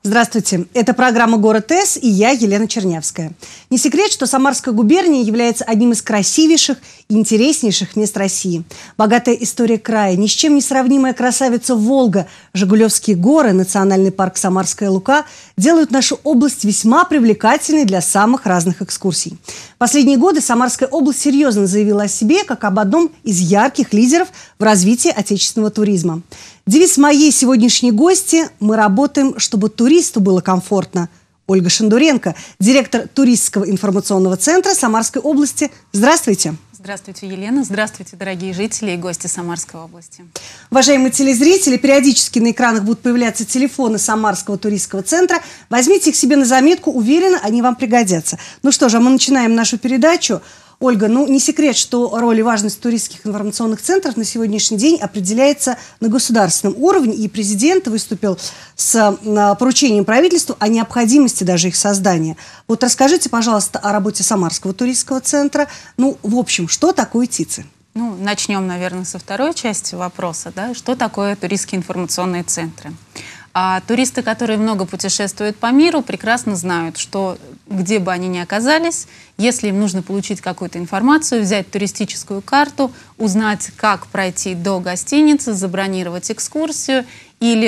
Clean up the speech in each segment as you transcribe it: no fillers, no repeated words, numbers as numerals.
Здравствуйте, это программа «Город С» и я, Елена Чернявская. Не секрет, что Самарская губерния является одним из красивейших и интереснейших мест России. Богатая история края, ни с чем не сравнимая красавица Волга, Жигулевские горы, национальный парк Самарская Лука делают нашу область весьма привлекательной для самых разных экскурсий. В последние годы Самарская область серьезно заявила о себе как об одном из ярких лидеров в развитии отечественного туризма. Девиз моей сегодняшней гости – мы работаем, чтобы туристу было комфортно. Ольга Шендуренко, директор туристского информационного центра Самарской области. Здравствуйте. Здравствуйте, Елена. Здравствуйте, дорогие жители и гости Самарской области. Уважаемые телезрители, периодически на экранах будут появляться телефоны Самарского туристского центра. Возьмите их себе на заметку, уверена, они вам пригодятся. Ну что же, а мы начинаем нашу передачу. Ольга, не секрет, что роль и важность туристских информационных центров на сегодняшний день определяется на государственном уровне, и президент выступил с поручением правительству о необходимости даже их создания. Вот расскажите, пожалуйста, о работе Самарского туристского центра. В общем, что такое ТИЦы? Начнем, наверное, со второй части вопроса. Да? Что такое туристские информационные центры? Туристы, которые много путешествуют по миру, прекрасно знают, что где бы они ни оказались, если им нужно получить какую-то информацию, взять туристическую карту, узнать, как пройти до гостиницы, забронировать экскурсию или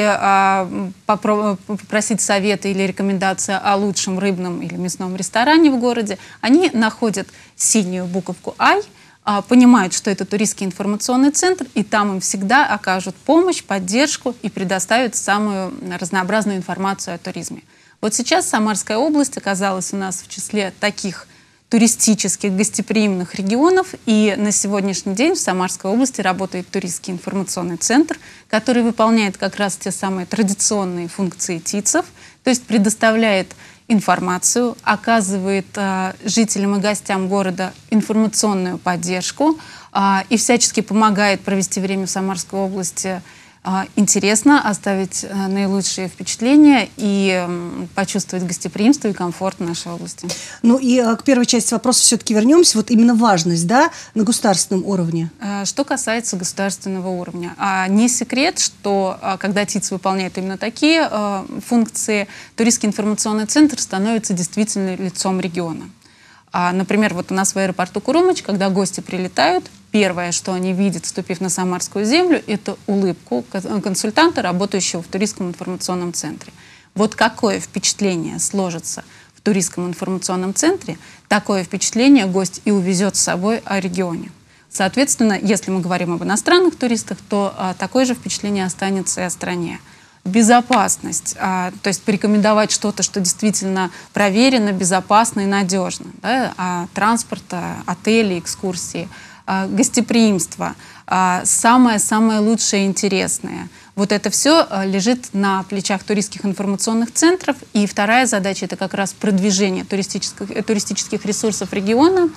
попросить совета или рекомендации о лучшем рыбном или мясном ресторане в городе, они находят синюю буковку «Ай», понимают, что это туристский информационный центр, и там им всегда окажут помощь, поддержку и предоставят самую разнообразную информацию о туризме. Вот сейчас Самарская область оказалась у нас в числе таких туристических гостеприимных регионов, и на сегодняшний день в Самарской области работает туристский информационный центр, который выполняет как раз те самые традиционные функции ТИЦов, то есть предоставляет информацию, оказывает жителям и гостям города информационную поддержку и всячески помогает провести время в Самарской области интересно, оставить наилучшие впечатления и почувствовать гостеприимство и комфорт в нашей области. И к первой части вопроса все-таки вернемся. Вот именно важность, да, на государственном уровне. Что касается государственного уровня. Не секрет, что когда ТИЦ выполняет именно такие функции, туристский информационный центр становится действительно лицом региона. Например, вот у нас в аэропорту Курумыч, когда гости прилетают, первое, что они видят, вступив на Самарскую землю, это улыбку консультанта, работающего в туристском информационном центре. Вот какое впечатление сложится в туристском информационном центре, такое впечатление гость и увезет с собой о регионе. Соответственно, если мы говорим об иностранных туристах, то такое же впечатление останется и о стране. Безопасность, то есть порекомендовать что-то, что действительно проверено, безопасно и надежно. Да? Транспорт, отели, экскурсии, гостеприимство, самое-самое лучшее и интересное. Вот это все лежит на плечах туристских информационных центров. И вторая задача – это как раз продвижение туристических ресурсов региона,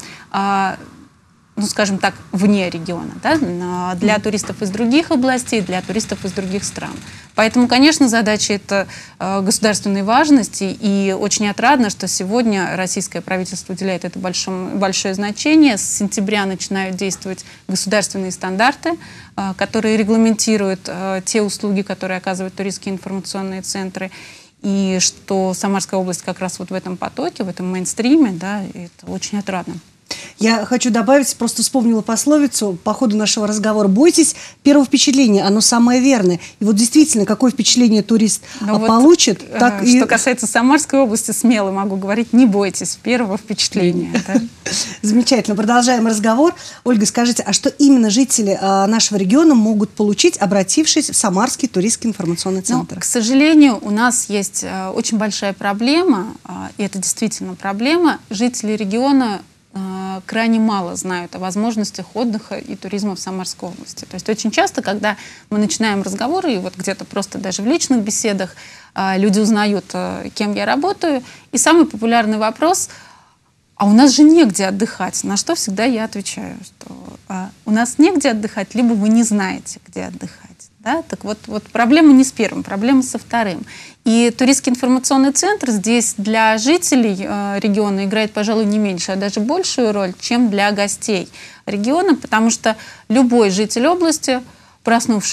скажем так, вне региона, да, для туристов из других областей, для туристов из других стран. Поэтому, конечно, задача это государственной важности, и очень отрадно, что сегодня российское правительство уделяет это большое значение. С сентября начинают действовать государственные стандарты, которые регламентируют те услуги, которые оказывают туристские информационные центры, и что Самарская область как раз вот в этом потоке, в этом мейнстриме, да, это очень отрадно. Я хочу добавить, просто вспомнила пословицу по ходу нашего разговора. Бойтесь первого впечатления, оно самое верное. И вот действительно, какое впечатление турист получит. Что касается Самарской области, смело могу говорить, не бойтесь первого впечатления. Замечательно. Продолжаем разговор. Ольга, скажите, а что именно жители нашего региона могут получить, обратившись в Самарский туристский информационный центр? К сожалению, у нас есть очень большая проблема, и это действительно проблема. Жители региона крайне мало знают о возможностях отдыха и туризма в Самарской области. То есть очень часто, когда мы начинаем разговоры, и вот где-то просто даже в личных беседах люди узнают, кем я работаю, и самый популярный вопрос: а у нас же негде отдыхать. На что всегда я отвечаю, что у нас негде отдыхать, либо вы не знаете, где отдыхать. Да? Так вот проблема не с первым, проблема со вторым. И туристский информационный центр здесь для жителей региона играет, пожалуй, не меньше, а даже большую роль, чем для гостей региона, потому что любой житель области, проснувшись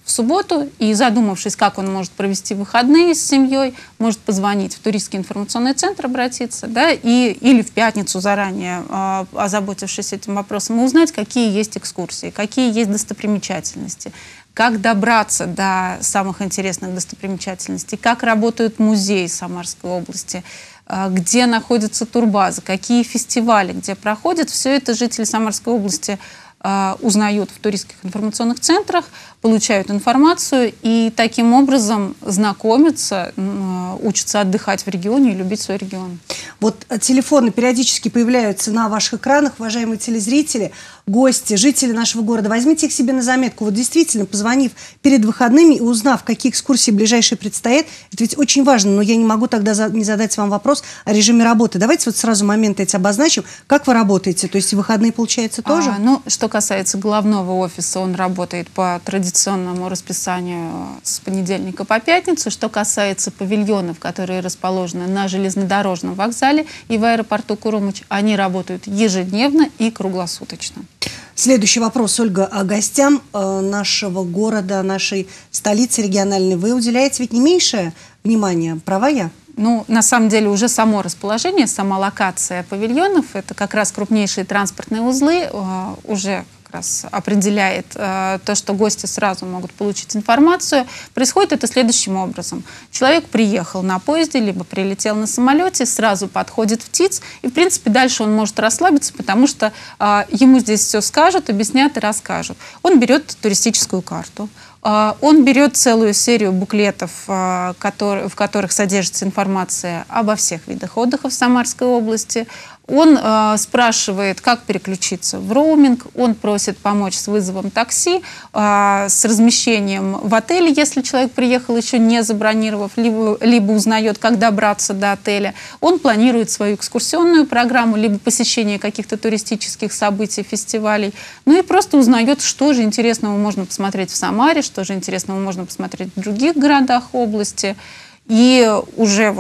в субботу и, задумавшись, как он может провести выходные с семьей, может позвонить в туристский информационный центр, обратиться, да, или в пятницу заранее, озаботившись этим вопросом, и узнать, какие есть экскурсии, какие есть достопримечательности, как добраться до самых интересных достопримечательностей, как работают музеи Самарской области, где находятся турбазы, какие фестивали, где проходят. Все это жители Самарской области узнают в туристских информационных центрах, получают информацию и таким образом знакомятся, учатся отдыхать в регионе и любить свой регион. Вот телефоны периодически появляются на ваших экранах, уважаемые телезрители, гости, жители нашего города. Возьмите их себе на заметку. Вот действительно, позвонив перед выходными и узнав, какие экскурсии ближайшие предстоят, это ведь очень важно, но я не могу тогда не задать вам вопрос о режиме работы. Давайте вот сразу моменты эти обозначим. Как вы работаете? То есть выходные, получается, тоже? Что касается главного офиса, он работает по традиционному расписанию с понедельника по пятницу. Что касается павильонов, которые расположены на железнодорожном вокзале и в аэропорту Курумыч, они работают ежедневно и круглосуточно. Следующий вопрос, Ольга, о гостям нашего города, нашей столицы региональной. Вы уделяете ведь не меньшее внимание, права я? На самом деле уже само расположение, сама локация павильонов, это как раз крупнейшие транспортные узлы, уже как раз определяет то, что гости сразу могут получить информацию. Происходит это следующим образом. Человек приехал на поезде, либо прилетел на самолете, сразу подходит в ТИЦ, и, в принципе, дальше он может расслабиться, потому что ему здесь все скажут, объяснят и расскажут. Он берет туристическую карту. Он берет целую серию буклетов, в которых содержится информация обо всех видах отдыха в Самарской области. Он спрашивает, как переключиться в роуминг, он просит помочь с вызовом такси, с размещением в отеле, если человек приехал еще не забронировав, либо узнает, как добраться до отеля. Он планирует свою экскурсионную программу, либо посещение каких-то туристических событий, фестивалей, и просто узнает, что же интересного можно посмотреть в Самаре, что же интересного можно посмотреть в других городах области. И уже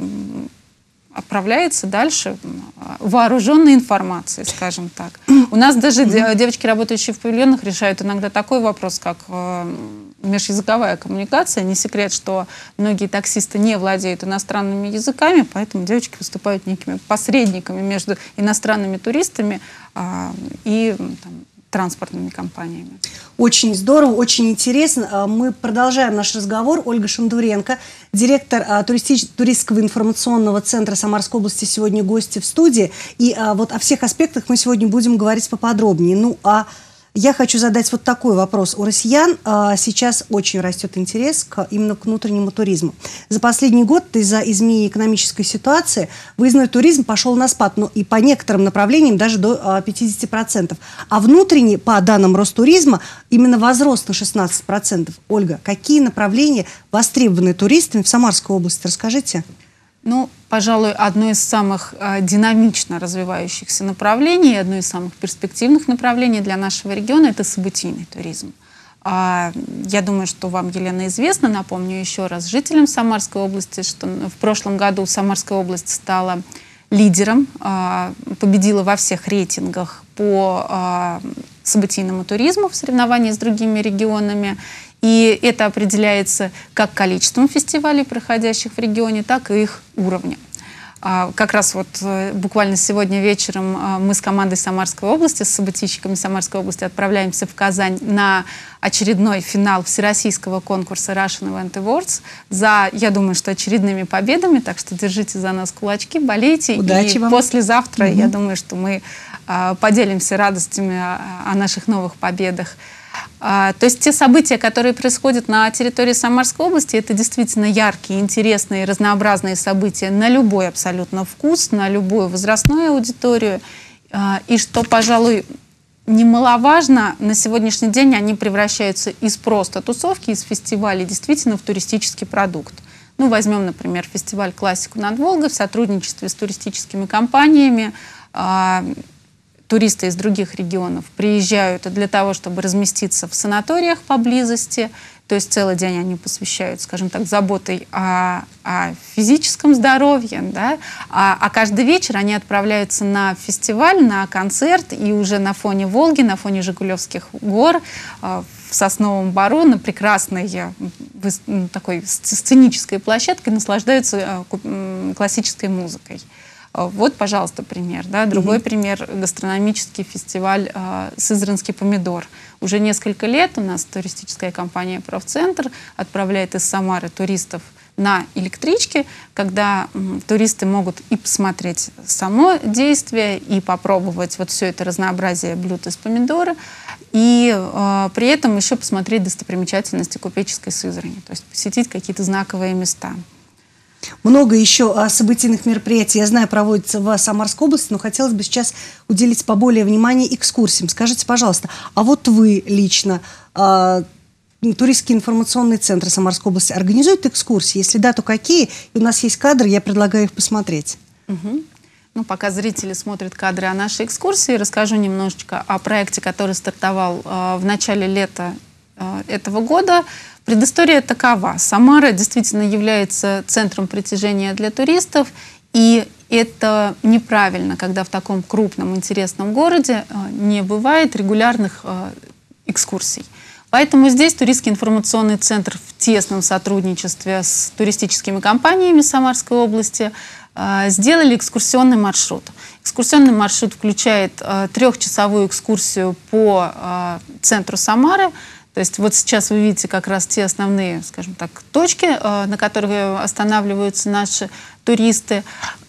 отправляется дальше вооруженной информацией, скажем так. У нас даже девочки, работающие в павильонах, решают иногда такой вопрос, как межязыковая коммуникация. Не секрет, что многие таксисты не владеют иностранными языками, поэтому девочки выступают некими посредниками между иностранными туристами и транспортными компаниями. Очень здорово, очень интересно. Мы продолжаем наш разговор. Ольга Шандуренко, директор туристского информационного центра Самарской области, сегодня гости в студии. И вот о всех аспектах мы сегодня будем говорить поподробнее. Я хочу задать вот такой вопрос. У россиян сейчас очень растет интерес именно к внутреннему туризму. За последний год из-за изменения экономической ситуации выездной туризм пошел на спад, и по некоторым направлениям даже до 50%. А внутренний, по данным Ростуризма, именно возрос на 16%. Ольга, какие направления востребованы туристами в Самарской области? Расскажите. Пожалуй, одно из самых динамично развивающихся направлений, одно из самых перспективных направлений для нашего региона – это событийный туризм. Я думаю, что вам, Елена, известно, напомню еще раз жителям Самарской области, что в прошлом году Самарская область стала лидером, победила во всех рейтингах по событийному туризму в соревновании с другими регионами. И это определяется как количеством фестивалей, проходящих в регионе, так и их уровнем. Как раз буквально сегодня вечером мы с командой Самарской области, с событийщиками Самарской области отправляемся в Казань на очередной финал всероссийского конкурса Russian Event Awards я думаю, что очередными победами, так что держите за нас кулачки, болейте. Удачи вам. Послезавтра, я думаю, что мы поделимся радостями о наших новых победах. То есть те события, которые происходят на территории Самарской области, это действительно яркие, интересные, разнообразные события на любой абсолютно вкус, на любую возрастную аудиторию. И что, пожалуй, немаловажно, на сегодняшний день они превращаются из просто тусовки, из фестивалей действительно в туристический продукт. Возьмем, например, фестиваль «Классику над Волгой» в сотрудничестве с туристическими компаниями. Туристы из других регионов приезжают для того, чтобы разместиться в санаториях поблизости. То есть целый день они посвящают, скажем так, заботой о физическом здоровье. Да? А каждый вечер они отправляются на фестиваль, на концерт. И уже на фоне Волги, на фоне Жигулевских гор, в Сосновом Бору на прекрасной такой сценической площадке наслаждаются классической музыкой. Вот, пожалуйста, пример. Да? Другой пример — гастрономический фестиваль «Сызранский помидор». Уже несколько лет у нас туристическая компания «Профцентр» отправляет из Самары туристов на электричке, когда туристы могут и посмотреть само действие, и попробовать вот все это разнообразие блюд из помидора, и при этом еще посмотреть достопримечательности купеческой Сызрани, то есть посетить какие-то знаковые места. Много еще событийных мероприятий, я знаю, проводится в Самарской области, но хотелось бы сейчас уделить поболее внимания экскурсиям. Скажите, пожалуйста, а вот вы лично, туристский информационный центр Самарской области, организует экскурсии? Если да, то какие? И у нас есть кадры, я предлагаю их посмотреть. Ну, пока зрители смотрят кадры о нашей экскурсии, расскажу немножечко о проекте, который стартовал в начале лета этого года. Предыстория такова. Самара действительно является центром притяжения для туристов, и это неправильно, когда в таком крупном, интересном городе не бывает регулярных экскурсий. Поэтому здесь туристский информационный центр в тесном сотрудничестве с туристическими компаниями Самарской области сделали экскурсионный маршрут. Экскурсионный маршрут включает трехчасовую экскурсию по центру Самары. То есть вот сейчас вы видите как раз те основные, скажем так, точки, на которых останавливаются наши туристы.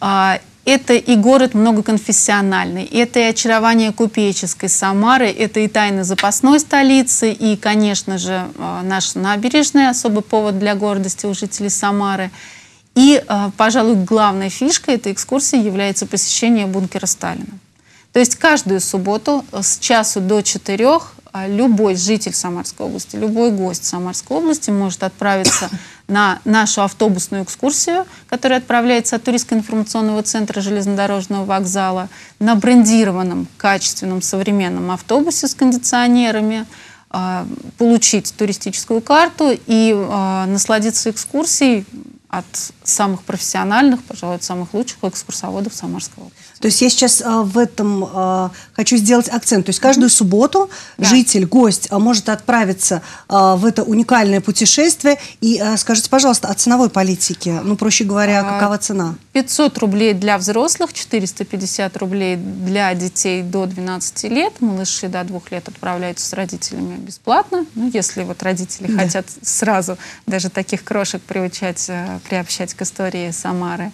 Это и город многоконфессиональный, это и очарование купеческой Самары, это и тайны запасной столицы, и, конечно же, наша набережная, особый повод для гордости у жителей Самары. И, пожалуй, главной фишкой этой экскурсии является посещение бункера Сталина. То есть каждую субботу с часу до 4 любой житель Самарской области, любой гость Самарской области может отправиться на нашу автобусную экскурсию, которая отправляется от туристско-информационного центра железнодорожного вокзала на брендированном, качественном, современном автобусе с кондиционерами, получить туристическую карту и насладиться экскурсией от самых профессиональных, пожалуй, от самых лучших экскурсоводов Самарской области. То есть я сейчас в этом хочу сделать акцент. То есть каждую субботу житель, гость может отправиться в это уникальное путешествие. И скажите, пожалуйста, о ценовой политике. Ну, проще говоря, какова цена? 500 рублей для взрослых, 450 рублей для детей до 12 лет. Малыши до 2 лет отправляются с родителями бесплатно. Ну, если вот родители хотят сразу даже таких крошек приобщать к истории Самары.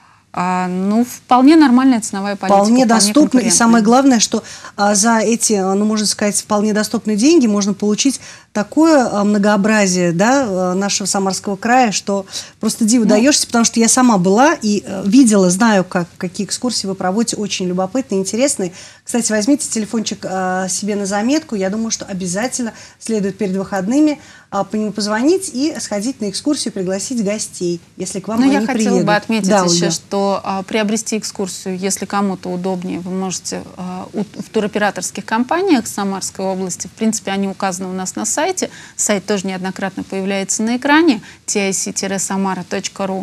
Ну, вполне нормальная ценовая политика. Вполне доступно. И самое главное, что за эти, ну, можно сказать, вполне доступные деньги можно получить такое многообразие, да, нашего Самарского края, что просто диву даешься, потому что я сама была и видела, знаю, какие экскурсии вы проводите, очень любопытные, интересные. Кстати, возьмите телефончик себе на заметку. Я думаю, что обязательно следует перед выходными по нему позвонить и сходить на экскурсию, пригласить гостей, если к вам они приедут. Я хотела бы отметить еще, что приобрести экскурсию, если кому-то удобнее, вы можете в туроператорских компаниях Самарской области. В принципе, они указаны у нас на сайте. Сайт тоже неоднократно появляется на экране tic-samara.ru.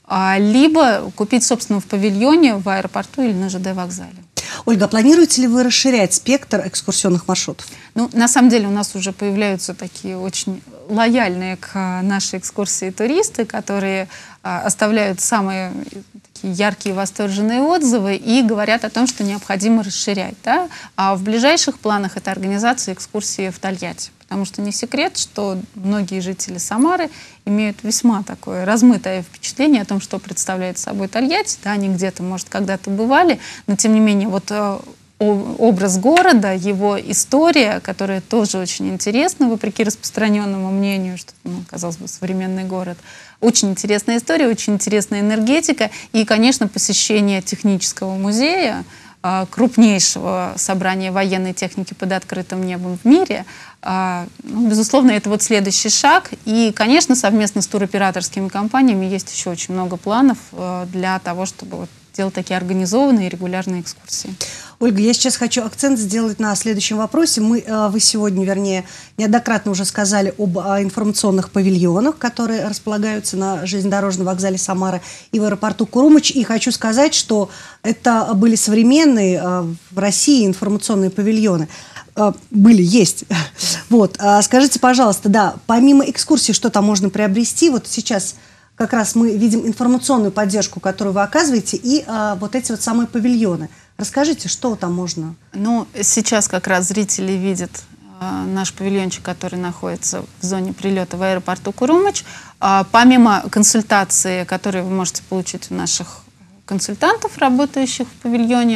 Либо купить, собственно, в павильоне, в аэропорту или на ЖД вокзале. Ольга, планируете ли вы расширять спектр экскурсионных маршрутов? Ну, на самом деле у нас уже появляются такие очень лояльные к нашей экскурсии туристы, которые оставляют самые такие яркие, восторженные отзывы и говорят о том, что необходимо расширять. Да? А в ближайших планах это организация экскурсии в Тольятти. Потому что не секрет, что многие жители Самары имеют весьма такое размытое впечатление о том, что представляет собой Тольятти. Да, они где-то, может, когда-то бывали, но тем не менее вот образ города, его история, которая тоже очень интересна, вопреки распространенному мнению, что, ну, казалось бы, современный город. Очень интересная история, очень интересная энергетика и, конечно, посещение технического музея, крупнейшего собрания военной техники под открытым небом в мире. Ну, безусловно, это вот следующий шаг. И, конечно, совместно с туроператорскими компаниями есть еще очень много планов для того, чтобы вот делать такие организованные и регулярные экскурсии. Ольга, я сейчас хочу акцент сделать на следующем вопросе. Вы сегодня, вернее, неоднократно уже сказали об информационных павильонах, которые располагаются на железнодорожном вокзале Самара и в аэропорту Курумыч. И хочу сказать, что это были современные в России информационные павильоны. были, есть. Вот, скажите, пожалуйста, да, помимо экскурсий, что там можно приобрести? Вот сейчас как раз мы видим информационную поддержку, которую вы оказываете, и вот эти вот самые павильоны. Расскажите, что там можно? Ну, сейчас как раз зрители видят наш павильончик, который находится в зоне прилета в аэропорту Курумыч. Помимо консультации, которые вы можете получить у наших консультантов, работающих в павильоне,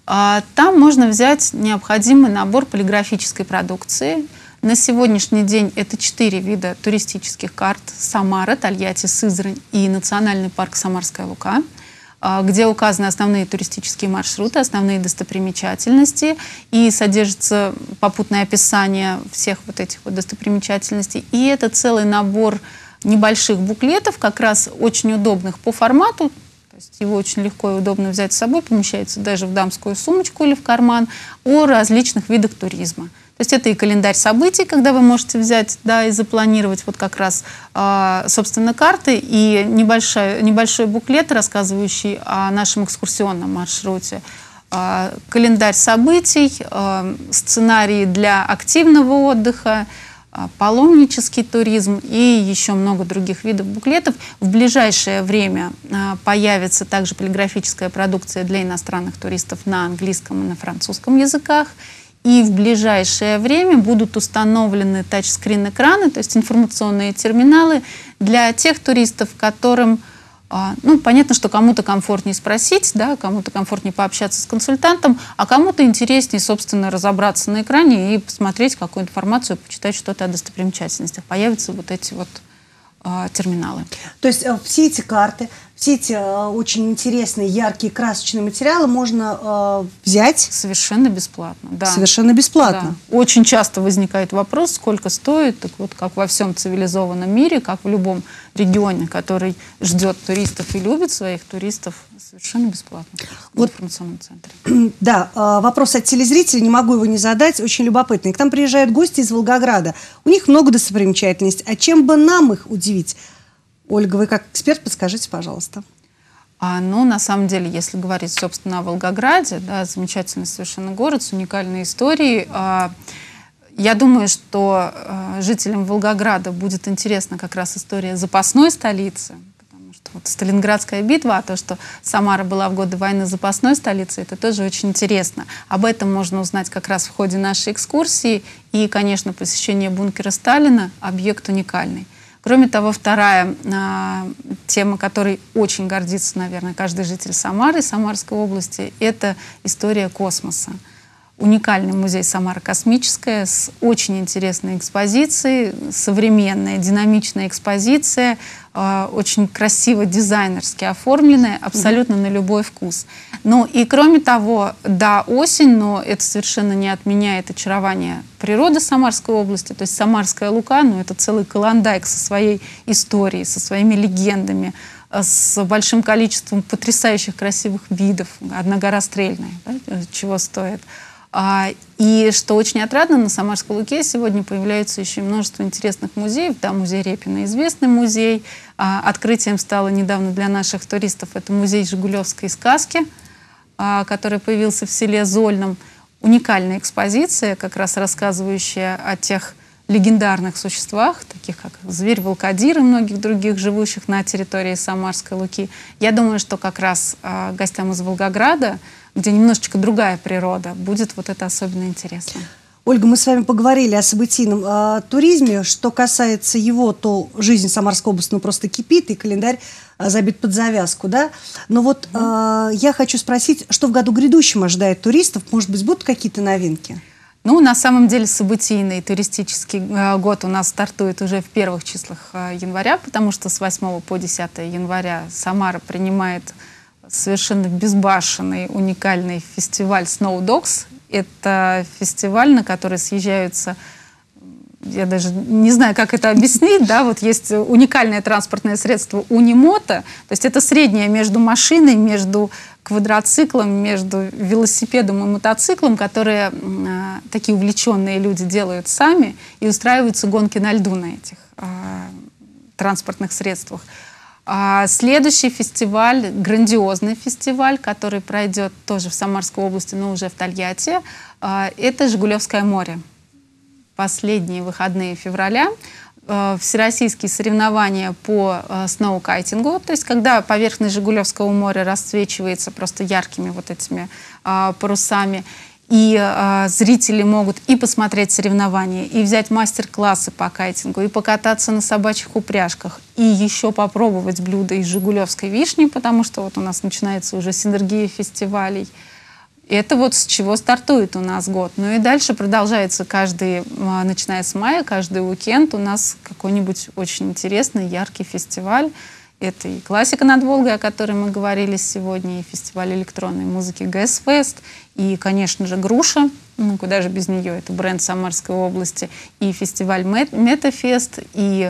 там можно взять необходимый набор полиграфической продукции. На сегодняшний день это 4 вида туристических карт: Самара, Тольятти, Сызрань и Национальный парк Самарская Лука, где указаны основные туристические маршруты, основные достопримечательности, и содержится попутное описание всех вот этих вот достопримечательностей. И это целый набор небольших буклетов, как раз очень удобных по формату. То есть его очень легко и удобно взять с собой, помещается даже в дамскую сумочку или в карман, о различных видах туризма. То есть это и календарь событий, когда вы можете взять, да, и запланировать вот как раз, собственно, карты, и небольшой буклет, рассказывающий о нашем экскурсионном маршруте, календарь событий, сценарии для активного отдыха, паломнический туризм и еще много других видов буклетов. В ближайшее время появится также полиграфическая продукция для иностранных туристов на английском и на французском языках. И в ближайшее время будут установлены тачскрин-экраны, то есть информационные терминалы для тех туристов, которым, ну, понятно, что кому-то комфортнее спросить, да, кому-то комфортнее пообщаться с консультантом, а кому-то интереснее, собственно, разобраться на экране и посмотреть какую информацию, почитать что-то о достопримечательностях. Появятся вот эти вот терминалы. То есть все эти карты, все эти очень интересные, яркие, красочные материалы можно взять? Совершенно бесплатно, да. Совершенно бесплатно? Да. Очень часто возникает вопрос, сколько стоит. Так вот, как во всем цивилизованном мире, как в любом регионе, который ждет туристов и любит своих туристов, совершенно бесплатно в информационном центре. Да, вопрос от телезрителя, не могу его не задать, очень любопытный. К нам приезжают гости из Волгограда. У них много достопримечательностей. А чем бы нам их удивить? Ольга, вы как эксперт, подскажите, пожалуйста. Ну, на самом деле, если говорить, собственно, о Волгограде, да, замечательный совершенно город с уникальной историей. Я думаю, что жителям Волгограда будет интересна как раз история запасной столицы, потому что вот Сталинградская битва, а то, что Самара была в годы войны запасной столицей, это тоже очень интересно. Об этом можно узнать как раз в ходе нашей экскурсии. И, конечно, посещение бункера Сталина — объект уникальный. Кроме того, вторая тема, которой очень гордится, наверное, каждый житель Самары, Самарской области, это история космоса. Уникальный музей «Самара космическая» с очень интересной экспозицией, современная, динамичная экспозиция, очень красиво дизайнерски оформленная, абсолютно на любой вкус. Ну и кроме того, да, осень, но это совершенно не отменяет очарование природы Самарской области. То есть Самарская Лука, ну, это целый колондайк со своей историей, со своими легендами, с большим количеством потрясающих красивых видов. Одна гора Стрельная, да, чего стоит. И что очень отрадно, на Самарской Луке сегодня появляется еще и множество интересных музеев. Да, музей Репина — известный музей. Открытием стало недавно для наших туристов это музей жигулевской сказки, который появился в селе Зольном. Уникальная экспозиция, как раз рассказывающая о тех легендарных существах, таких как зверь-волкодир и многих других, живущих на территории Самарской Луки. Я думаю, что как раз гостям из Волгограда, где немножечко другая природа, будет вот это особенно интересно. Ольга, мы с вами поговорили о событийном туризме. Что касается его, то жизнь Самарской области просто кипит, и календарь забит под завязку, да? Но вот я хочу спросить, что в году грядущем ожидает туристов? Может быть, будут какие-то новинки? Ну, на самом деле, событийный туристический год у нас стартует уже в первых числах января, потому что с 8 по 10 января Самара принимает совершенно безбашенный, уникальный фестиваль Snow Dogs. Это фестиваль, на который съезжаются, я даже не знаю, как это объяснить, да, вот есть уникальное транспортное средство Унimото, то есть это среднее между машиной, между квадроциклом, между велосипедом и мотоциклом, которые такие увлеченные люди делают сами, и устраиваются гонки на льду на этих транспортных средствах. Следующий фестиваль, грандиозный фестиваль, который пройдет тоже в Самарской области, но уже в Тольятти, это «Жигулевское море». Последние выходные февраля. Всероссийские соревнования по сноукайтингу, то есть когда поверхность Жигулевского моря расцвечивается просто яркими вот этими парусами, и зрители могут и посмотреть соревнования, и взять мастер-классы по кайтингу, и покататься на собачьих упряжках, и еще попробовать блюда из жигулевской вишни, потому что вот у нас начинается уже синергия фестивалей. Это вот с чего стартует у нас год. Ну и дальше продолжается начиная с мая, каждый уикенд у нас какой-нибудь очень интересный, яркий фестиваль. Это и классика над Волгой, о которой мы говорили сегодня, и фестиваль электронной музыки ГЭС-фест, и, конечно же, «Груша», ну куда же без нее, это бренд Самарской области, и фестиваль «Метафест», и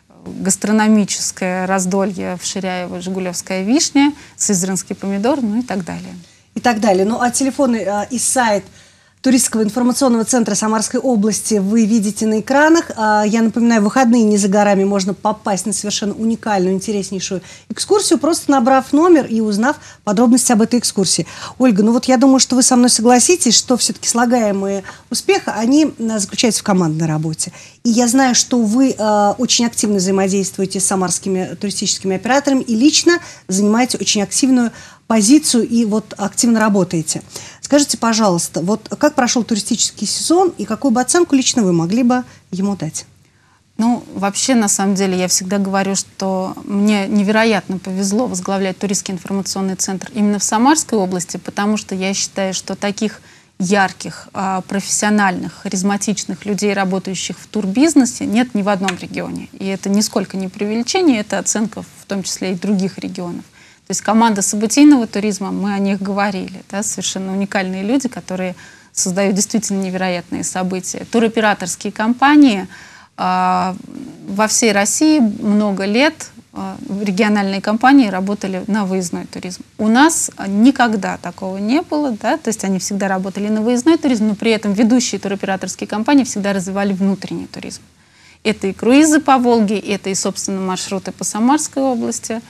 гастрономическое раздолье в Ширяево «Жигулевская вишня», сызранский помидор, ну и так далее. И так далее. Ну, а телефоны и сайт Туристского информационного центра Самарской области вы видите на экранах. Я напоминаю, в выходные не за горами можно попасть на совершенно уникальную, интереснейшую экскурсию, просто набрав номер и узнав подробности об этой экскурсии. Ольга, ну вот я думаю, что вы со мной согласитесь, что все-таки слагаемые успеха, они заключаются в командной работе. И я знаю, что вы очень активно взаимодействуете с самарскими туристическими операторами и лично занимаете очень активную позицию и вот активно работаете. Скажите, пожалуйста, вот как прошел туристический сезон и какую бы оценку лично вы могли бы ему дать? Ну, вообще, на самом деле, я всегда говорю, что мне невероятно повезло возглавлять туристский информационный центр именно в Самарской области, потому что я считаю, что таких ярких, профессиональных, харизматичных людей, работающих в турбизнесе, нет ни в одном регионе. И это нисколько не преувеличение, это оценка в том числе и других регионов. То есть команда событийного туризма, мы о них говорили, да, совершенно уникальные люди, которые создают действительно невероятные события. Туроператорские компании во всей России много лет региональные компании работали на выездной туризм. У нас никогда такого не было, да, то есть они всегда работали на выездной туризм, но при этом ведущие туроператорские компании всегда развивали внутренний туризм. Это и круизы по Волге, это и, собственно, маршруты по Самарской области.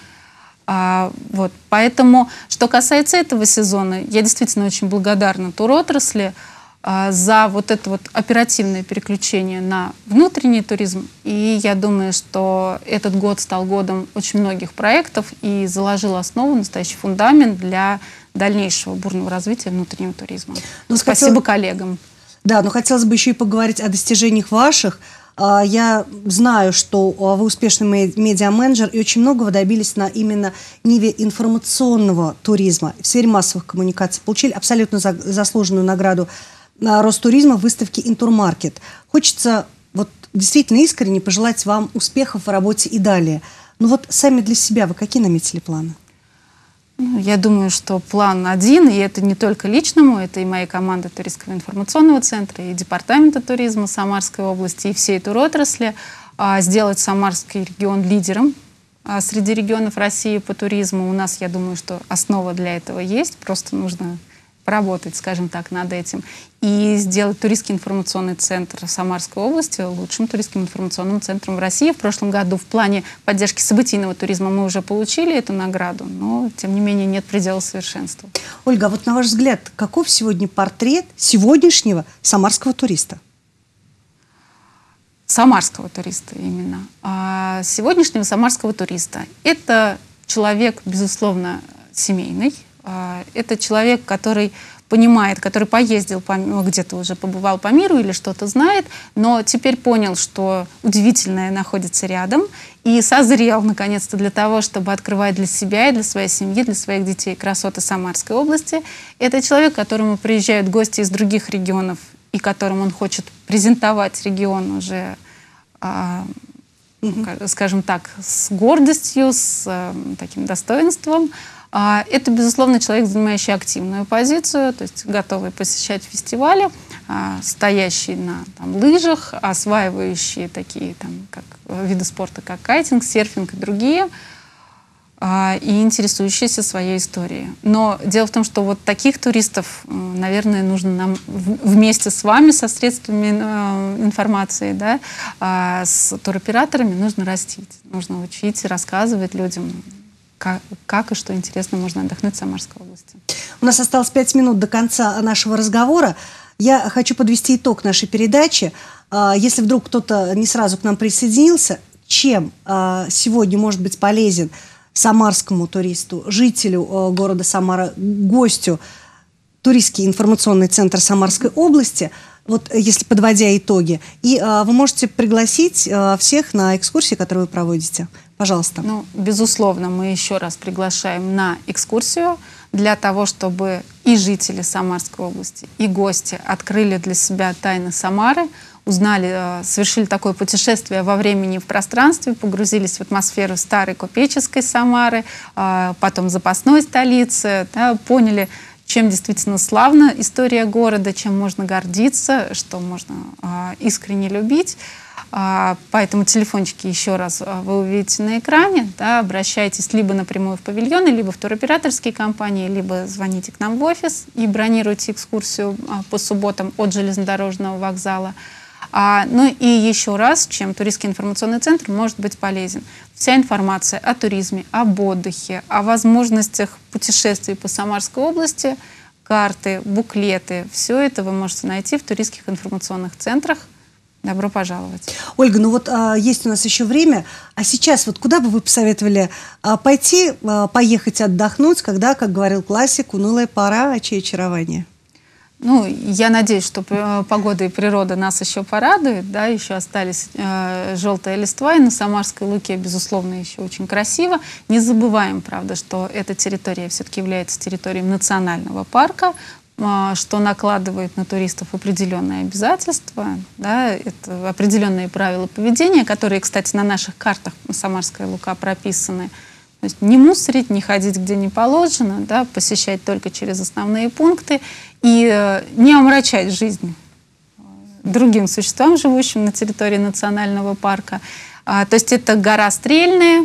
Вот. Поэтому, что касается этого сезона, я действительно очень благодарна туротрасли за вот это вот оперативное переключение на внутренний туризм. И я думаю, что этот год стал годом очень многих проектов и заложил основу, настоящий фундамент для дальнейшего бурного развития внутреннего туризма. Спасибо коллегам. Да, но хотелось бы еще и поговорить о достижениях ваших. Я знаю, что вы успешный медиа-менеджер, и очень многого добились на именно ниве информационного туризма в сфере массовых коммуникаций. Получили абсолютно заслуженную награду Ростуризма в выставке «Интурмаркет». Хочется вот действительно искренне пожелать вам успехов в работе и далее. Но вот сами для себя вы какие наметили планы? Я думаю, что план один, и это не только личному, это и моей команды Туристского информационного центра, и Департамента туризма Самарской области, и всей туротрасли, сделать Самарский регион лидером среди регионов России по туризму. У нас, я думаю, что основа для этого есть, просто нужно поработать, скажем так, над этим. И сделать Туристский информационный центр Самарской области лучшим туристским информационным центром в России. В прошлом году в плане поддержки событийного туризма мы уже получили эту награду, но, тем не менее, нет предела совершенству. Ольга, а вот на ваш взгляд, каков сегодня портрет сегодняшнего самарского туриста? Самарского туриста именно. Сегодняшнего самарского туриста. Это человек, безусловно, семейный. Это человек, который понимает, который поездил, где-то уже побывал по миру или что-то знает, но теперь понял, что удивительное находится рядом, и созрел, наконец-то, для того, чтобы открывать для себя и для своей семьи, для своих детей красоты Самарской области. Это человек, к которому приезжают гости из других регионов, и которым он хочет презентовать регион уже, скажем так, с гордостью, с таким достоинством. Это, безусловно, человек, занимающий активную позицию, то есть готовый посещать фестивали, стоящий на лыжах, осваивающий такие как виды спорта, как кайтинг, серфинг и другие. и интересующиеся своей историей. Но дело в том, что вот таких туристов, наверное, нужно нам вместе с вами, со средствами информации, да, с туроператорами нужно растить, нужно учить и рассказывать людям, как и что интересно можно отдохнуть в Самарской области. У нас осталось 5 минут до конца нашего разговора. Я хочу подвести итог нашей передачи. Если вдруг кто-то не сразу к нам присоединился, чем сегодня может быть полезен самарскому туристу, жителю города Самара, гостю туристский информационный центр Самарской области, вот если подводя итоги, и вы можете пригласить всех на экскурсии, которые вы проводите. Пожалуйста. Ну, безусловно, мы еще раз приглашаем на экскурсию для того, чтобы и жители Самарской области, и гости открыли для себя тайны Самары, узнали, совершили такое путешествие во времени и в пространстве, погрузились в атмосферу старой купеческой Самары, потом запасной столицы, да, поняли, чем действительно славна история города, чем можно гордиться, что можно искренне любить. Поэтому телефончики еще раз вы увидите на экране. Да, обращайтесь либо напрямую в павильоны, либо в туроператорские компании, либо звоните к нам в офис и бронируйте экскурсию по субботам от железнодорожного вокзала. Ну и еще раз, чем туристский информационный центр может быть полезен. Вся информация о туризме, об отдыхе, о возможностях путешествий по Самарской области, карты, буклеты, все это вы можете найти в туристских информационных центрах. Добро пожаловать. Ольга, ну вот есть у нас еще время. А сейчас вот куда бы вы посоветовали пойти, поехать отдохнуть, когда, как говорил классик, унылая пора, а чье очарование? Ну, я надеюсь, что погода и природа нас еще порадует, да, еще остались желтая листва, и на Самарской Луке, безусловно, еще очень красиво. Не забываем, правда, что эта территория все-таки является территорией национального парка, что накладывает на туристов определенные обязательства, да, это определенные правила поведения, которые, кстати, на наших картах Самарская Лука прописаны. То есть не мусорить, не ходить где не положено, да, посещать только через основные пункты и не омрачать жизнь другим существам, живущим на территории национального парка. То есть это гора Стрельная,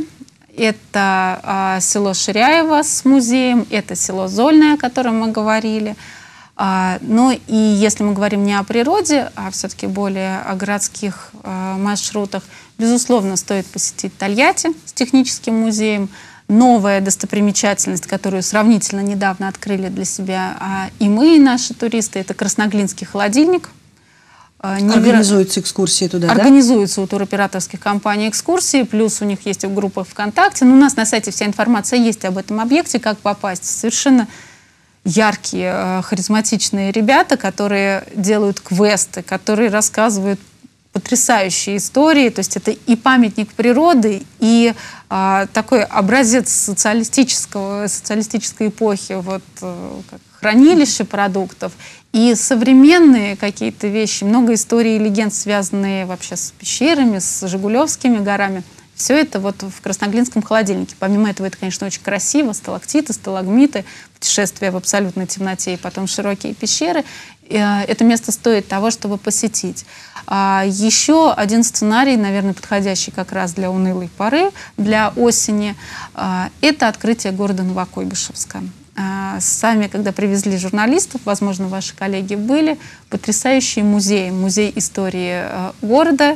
это село Ширяево с музеем, это село Зольное, о котором мы говорили. Ну и если мы говорим не о природе, а все-таки более о городских маршрутах, безусловно, стоит посетить Тольятти с техническим музеем. Новая достопримечательность, которую сравнительно недавно открыли для себя и мы, и наши туристы, это Красноглинский холодильник. Организуются экскурсии туда, Организуются у туроператорских компаний экскурсии, плюс у них есть группа ВКонтакте. Но у нас на сайте вся информация есть об этом объекте, как попасть. Совершенно яркие, харизматичные ребята, которые делают квесты, которые рассказывают потрясающие истории. То есть это и памятник природы, и такой образец социалистической эпохи, вот, как хранилище продуктов, и современные какие-то вещи, много историй и легенд, связанные вообще с пещерами, с Жигулевскими горами. Все это вот в Красноглинском холодильнике. Помимо этого, это, конечно, очень красиво. Сталактиты, сталагмиты, путешествия в абсолютной темноте и потом широкие пещеры. Это место стоит того, чтобы посетить. Еще один сценарий, наверное, подходящий как раз для унылой поры, для осени, это открытие города Новокуйбышевска. Сами, когда привезли журналистов, возможно, ваши коллеги были, потрясающий музей, музей истории города,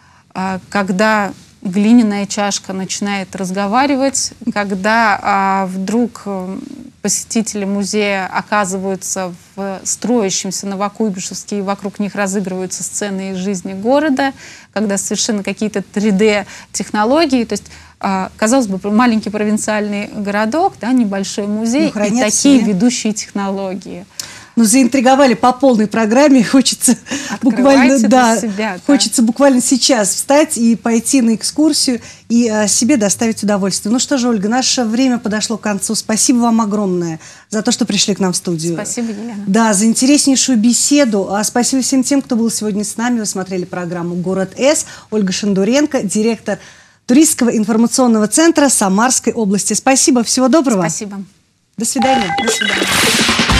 когда глиняная чашка начинает разговаривать, когда вдруг посетители музея оказываются в строящемся Новокуйбышевске, и вокруг них разыгрываются сцены из жизни города, когда совершенно какие-то 3D-технологии, то есть, казалось бы, маленький провинциальный городок, да, небольшой музей, и такие ведущие технологии. Ну, заинтриговали по полной программе. Хочется буквально, хочется буквально сейчас встать и пойти на экскурсию и себе доставить удовольствие. Ну что же, Ольга, наше время подошло к концу. Спасибо вам огромное за то, что пришли к нам в студию. Спасибо, Елена. Да, за интереснейшую беседу. Спасибо всем тем, кто был сегодня с нами. Вы смотрели программу «Город С». Ольга Шандуренко, директор туристского информационного центра Самарской области. Спасибо, всего доброго. Спасибо. До свидания. До свидания.